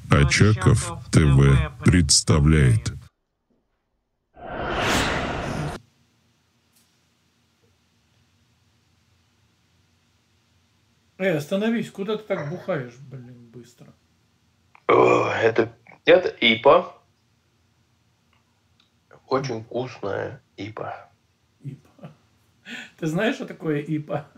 Очаков ТВ представляет. Остановись, куда ты так бухаешь, блин, быстро? Это ипа. Очень вкусная ипа. ИПА. Ты знаешь, что такое ИПА?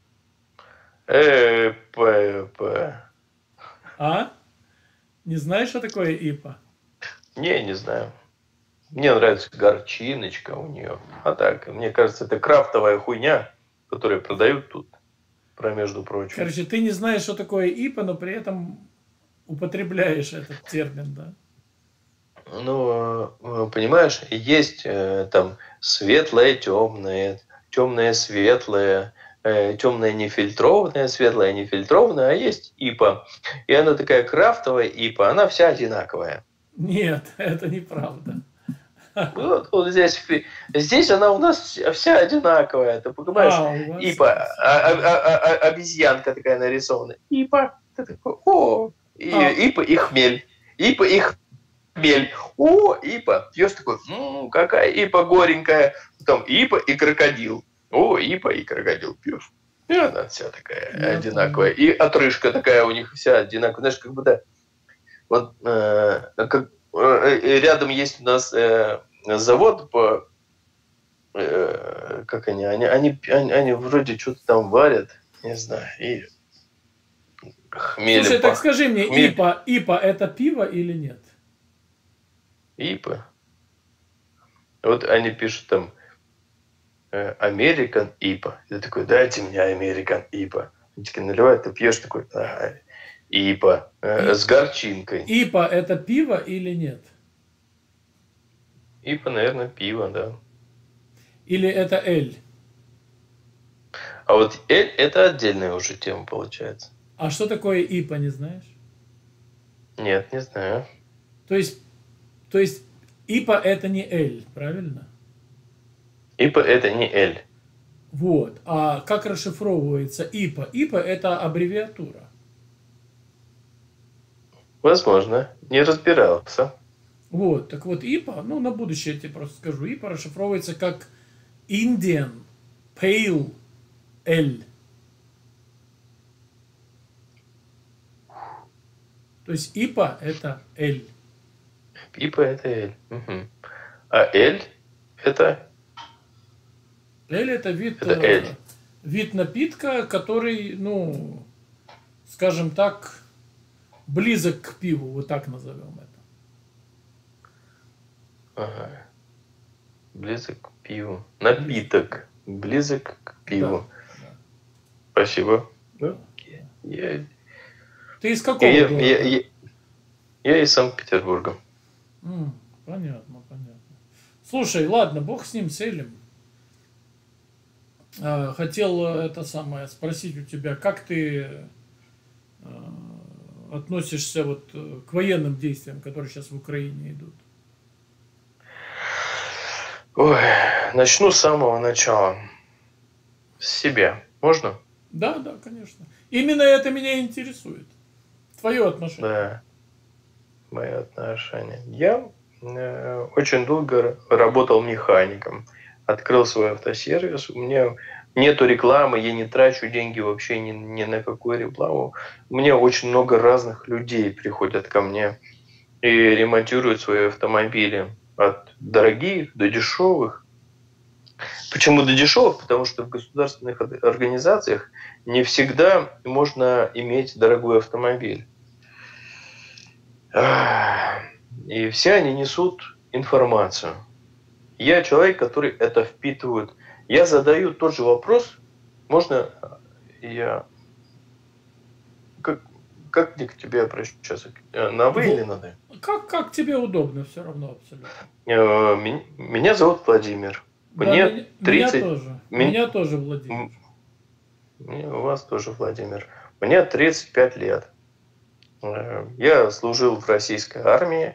А? Не знаешь, что такое ИПА? Не знаю. Мне нравится горчиночка у нее. А так, мне кажется, это крафтовая хуйня, которую продают тут, между прочим. Короче, ты не знаешь, что такое ИПА, но при этом употребляешь этот термин, да? Ну, понимаешь, есть там светлое, темное, темное, светлое, темное, нефильтрованное, светлое, нефильтрованное, а есть ипа. И она такая крафтовая ипа, она вся одинаковая. Нет, это неправда. Вот здесь она у нас вся одинаковая. Ты понимаешь, ипа, обезьянка такая нарисована. Ипа, ты такой, ипа и хмель. Ипа и хмель. Ипа. Пьешь такой, какая ипа горенькая. Потом ипа и крокодил. Ипа и крокодил пьешь. И она вся такая одинаковая. И отрыжка такая у них вся одинаковая. Знаешь, как бы, да, вот как рядом есть у нас завод по... как они вроде что-то там варят, не знаю, и хмелем. Слушай, так скажи мне, ипа это пиво или нет? ипа. Вот они пишут там American ипа. Я такой, дайте мне American ипа. Они такие наливают, ты пьешь такой, ипа с горчинкой. Ипа это пиво или нет? ипа, наверное, пиво, да. Или это эль? А вот эль это отдельная уже тема получается. А что такое ипа, не знаешь? Нет, не знаю. То есть ипа это не эль, правильно? ипа это не эль. Вот. А как расшифровывается ипа? ипа это аббревиатура. Возможно. Не разбирался. Вот. Так вот, ипа, на будущее я тебе просто скажу, ипа расшифровывается как Indian Pale Ale. То есть ипа это эль. ипа это эль. Угу. А эль это... Эль это вид напитка, который, скажем так, близок к пиву, вот так назовем это. Ага. Близок к пиву. Напиток. Близок к пиву. Да. Спасибо. Да. Ты из какого города? Я из Санкт-Петербурга. Понятно. Слушай, ладно, бог с ним, с Элем. Хотел спросить у тебя, как ты относишься вот к военным действиям, которые сейчас в Украине идут? Ой, начну с самого начала. С себя. Можно? Да, конечно. Именно это меня интересует. Твое отношение. Да. Мое отношение. Я очень долго работал механиком. Открыл свой автосервис. У меня нету рекламы, я не трачу деньги вообще ни на какую рекламу. У меня очень много разных людей приходят ко мне и ремонтируют свои автомобили. От дорогих до дешевых. Почему до дешевых? Потому что в государственных организациях не всегда можно иметь дорогой автомобиль. И все они несут информацию. Я человек, который это впитывает. Я задаю тот же вопрос. Можно я... Как мне к тебе обращаться? На вы или на ты? Как тебе удобно, все равно абсолютно. Меня зовут Владимир. Мне 30... Меня тоже Владимир. У вас тоже Владимир. Мне 35 лет. Я служил в российской армии.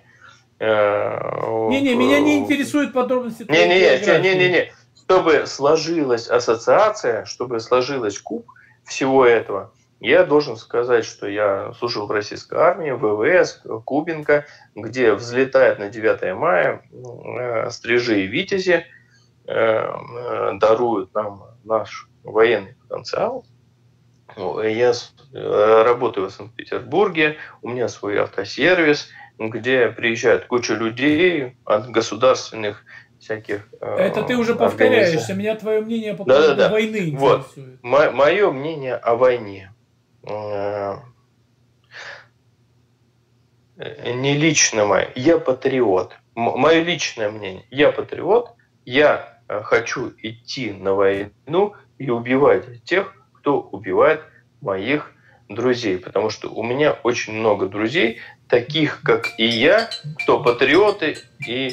Меня не интересуют подробности. Не. Чтобы сложилась ассоциация, чтобы сложилась куб всего этого, Я должен сказать, что я служил в российской армии, ВВС, Кубинка, где взлетает на 9 мая стрижи и витязи, даруют нам наш военный потенциал. Я работаю в Санкт-Петербурге, у меня свой автосервис, где приезжает куча людей от государственных всяких... Это ты уже повторяешься, меня твое мнение по поводу войны интересует. Вот. Мое мнение о войне. Не лично мое. Я патриот. Мое личное мнение. Я патриот. Я хочу идти на войну и убивать тех, кто убивает моих друзей. Потому что у меня очень много друзей, таких как и я, кто патриоты и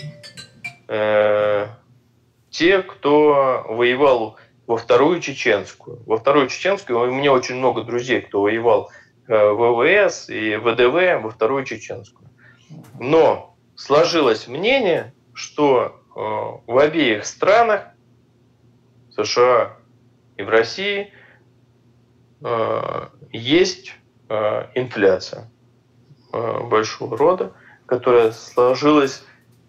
те, кто воевал во Вторую Чеченскую. Во Вторую Чеченскую у меня очень много друзей, кто воевал в ВВС и ВДВ во Вторую Чеченскую. Но сложилось мнение, что в обеих странах, в США и в России, есть инфляция большого рода, которая сложилась,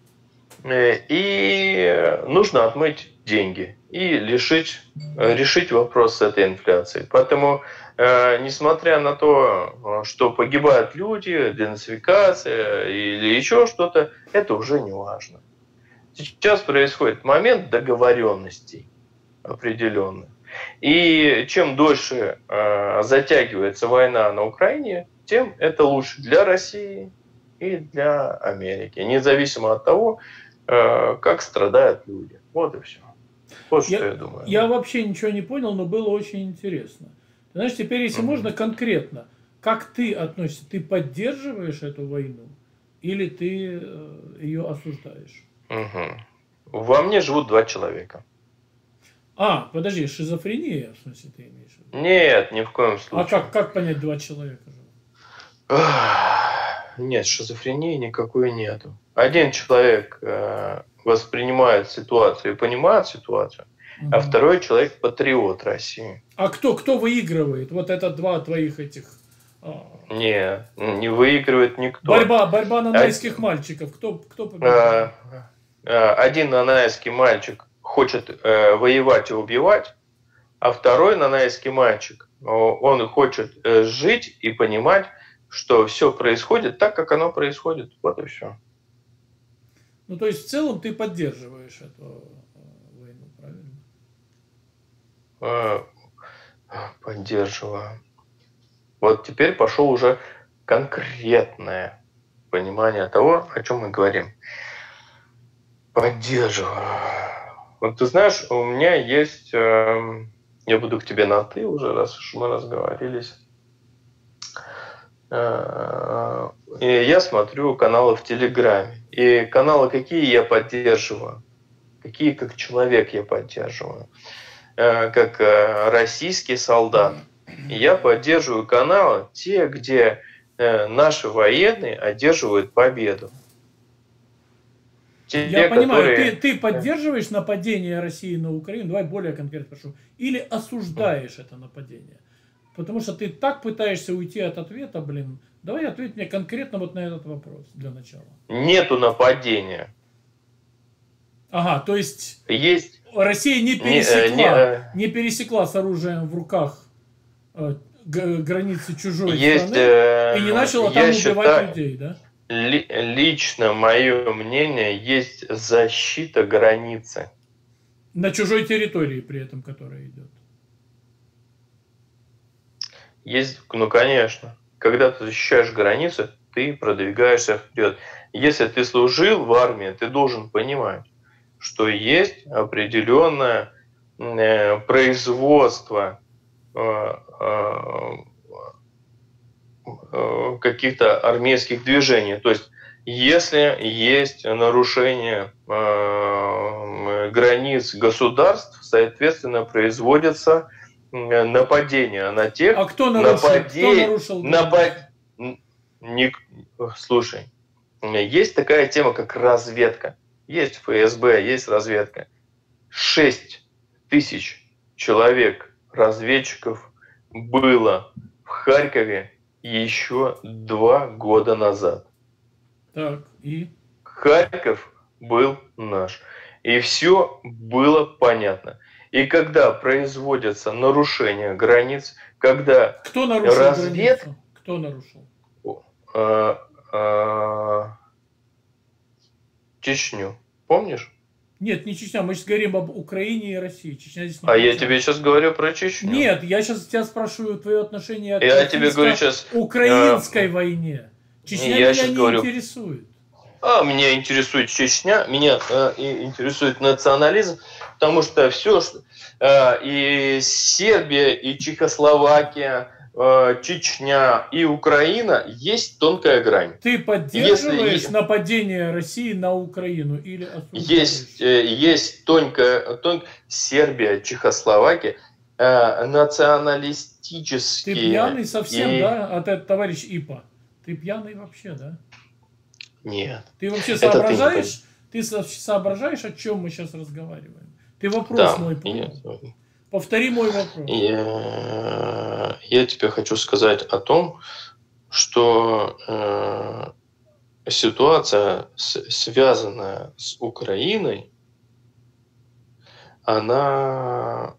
и нужно отмыть деньги и решить вопрос с этой инфляцией. Поэтому, несмотря на то, что погибают люди, денацификация или еще что-то, это уже не важно. Сейчас происходит момент договоренностей определенных. И чем дольше затягивается война на Украине, тем это лучше для России и для Америки, независимо от того, как страдают люди. Вот и все. Вот что я думаю. Я вообще ничего не понял, но было очень интересно. Ты знаешь, теперь, если можно конкретно, как ты относишься? Ты поддерживаешь эту войну или ты ее осуждаешь? Во мне живут 2 человека. Подожди, шизофрения, в смысле, ты имеешь в виду? Нет, ни в коем случае. Как понять 2 человека живут? Нет, шизофрении никакой нету. Один человек воспринимает ситуацию и понимает ситуацию, а второй человек патриот России. А кто выигрывает? Вот это 2 твоих этих... Нет, не выигрывает никто. Борьба нанайских мальчиков. Кто победит? Один нанайский мальчик хочет воевать и убивать, а второй нанайский мальчик, он хочет жить и понимать, что все происходит так, как оно происходит. Вот и все. Ну, то есть, в целом ты поддерживаешь эту войну, правильно? Поддерживаю. Вот теперь пошло уже конкретное понимание того, о чем мы говорим. Поддерживаю. Вот ты знаешь, у меня есть... я буду к тебе на «ты» уже, раз уж мы разговорились. И я смотрю каналы в Телеграме. И каналы какие я поддерживаю? Какие как человек я поддерживаю? Как российский солдат. И я поддерживаю каналы, те, где наши военные одерживают победу. Я понимаю, ты поддерживаешь нападение России на Украину, давай более конкретно прошу, или осуждаешь это нападение? Потому что ты так пытаешься уйти от ответа, давай ответь мне конкретно вот на этот вопрос для начала. Нету нападения. То есть есть... Россия не пересекла с оружием в руках границы чужой страны и не начала там убивать людей, да? Лично мое мнение, есть защита границы. На чужой территории при этом, которая идет. Есть, конечно. Когда ты защищаешь границу, ты продвигаешься вперед. Если ты служил в армии, ты должен понимать, что есть определенное производство каких-то армейских движений. То есть, если есть нарушение границ госслушай, соответственно, производится нападение на тех... А кто нарушил? Слушай, есть такая тема, как разведка. Есть ФСБ, есть разведка. 6 тысяч человек, разведчиков, было в Харькове еще 2 года назад. Так, и? Харьков был наш. И все было понятно. И когда производятся нарушения границ, когда кто нарушил границу? Кто нарушил? Чечню. Помнишь? Нет, не Чечня. Мы сейчас говорим об Украине и России. Чечня здесь не я тебе сейчас говорю про Чечню. Нет, я сейчас тебя спрашиваю твое отношение к тебе говорю сейчас украинской войне. Чечня меня не интересует. Меня интересует Чечня, меня интересует национализм, потому что все, и Сербия, и Чехословакия, Чечня и Украина есть тонкая грань. Ты поддерживаешь нападение России на Украину или осуждаешь? Есть тонкая Сербия, Чехословакия, националистические. Ты пьяный совсем, да? А ты, товарищ ИПА, ты пьяный вообще, да? Нет. Ты вообще соображаешь? Ты соображаешь, о чем мы сейчас разговариваем? Ты вопрос мой понял? Повтори мой вопрос. Я тебе хочу сказать о том, что ситуация, связанная с Украиной, она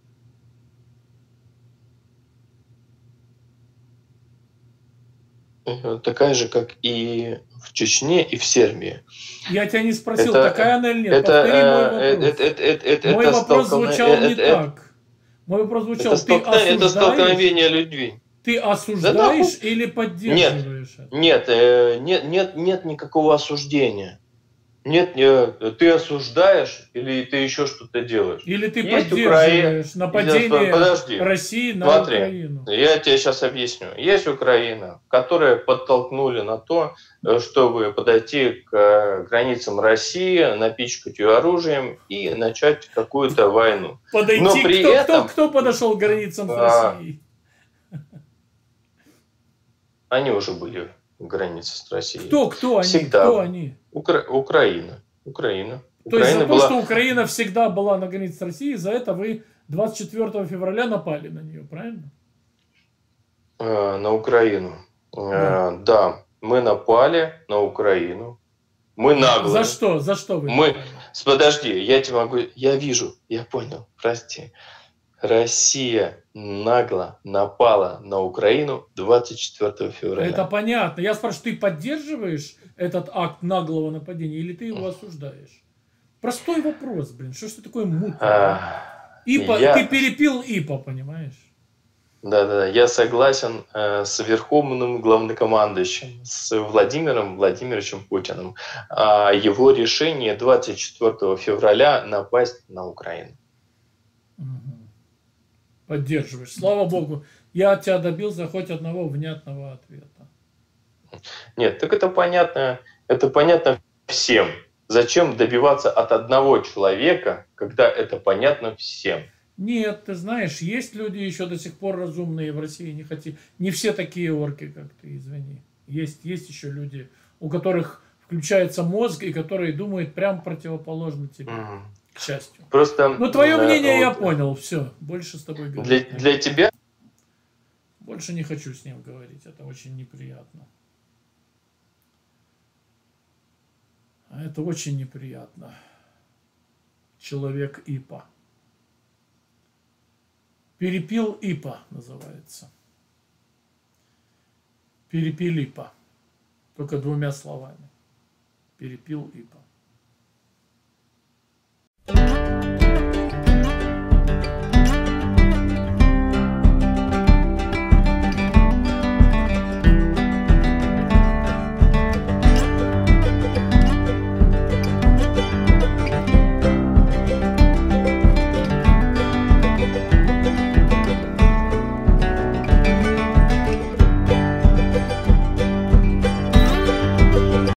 такая же, как и в Чечне, и в Сербии. Я тебя не спросил, такая она или нет. Повтори мой вопрос. Мой вопрос звучал не так. Мой вопрос звучал, это столкновение людьми. Ты осуждаешь или поддерживаешь это? Нет, никакого осуждения. Нет, ты осуждаешь или ты еще что-то делаешь. Или ты поддерживаешь нападение России на Украину. Я тебе сейчас объясню. Есть Украина, которые подтолкнули на то, чтобы подойти к границам России, напичкать ее оружием и начать какую-то войну. Кто подошел к границам России? Они уже были в границе с Россией. Кто они? Всегда. Кто они? Украина. То есть за то, что Украина всегда была на границе с Россией, за это вы 24 февраля напали на нее, правильно? На Украину. Да, мы напали на Украину. Мы нагло. За что? За что вы напали? Подожди, я тебе могу... Я вижу, я понял, прости. Россия нагло напала на Украину 24 февраля. Это понятно. Я спрашиваю, ты поддерживаешь этот акт наглого нападения или ты его осуждаешь? Простой вопрос, блин. Что ж ты такой мутный? Ты перепил ИПА, понимаешь? Да. Я согласен с верховным главнокомандующим, с Владимиром Владимировичем Путиным. Его решение 24 февраля напасть на Украину. Поддерживаешь. Слава Богу, я от тебя добился хоть одного внятного ответа. Нет, так это понятно всем. Зачем добиваться от одного человека, когда это понятно всем? Нет, ты знаешь, есть люди еще до сих пор разумные в России, не все такие орки, как ты, извини. Есть еще люди, у которых включается мозг и которые думают прям противоположно тебе. К счастью. Просто, твое мнение я понял, все, больше с тобой говорить. Для тебя? Больше не хочу с ним говорить, это очень неприятно. Это очень неприятно. Человек ИПА. Перепил ИПА называется. Перепил ИПА. Только 2 словами. Перепил ИПА.